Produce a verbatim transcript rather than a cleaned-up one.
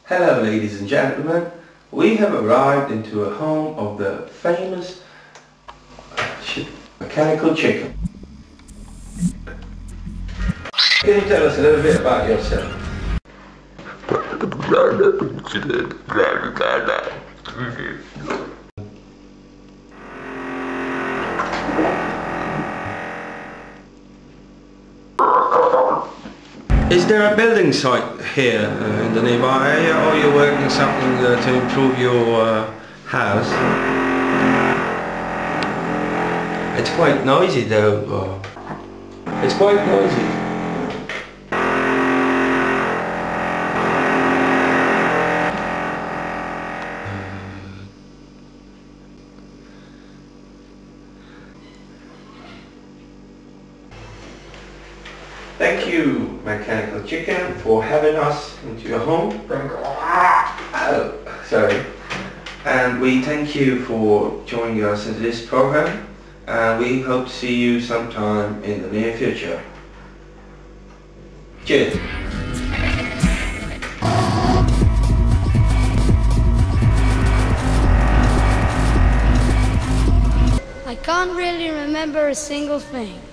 Hello ladies and gentlemen, we have arrived into a home of the famous mechanical chicken. Can you tell us a little bit about yourself? Is there a building site here uh, in the nearby area, or are you working on something uh, to improve your uh, house? It's quite noisy though. Uh, it's quite noisy. Thank you, Mechanical Chicken, for having us into your home. Oh, sorry. And we thank you for joining us in this program, and we hope to see you sometime in the near future. Cheers. I can't really remember a single thing.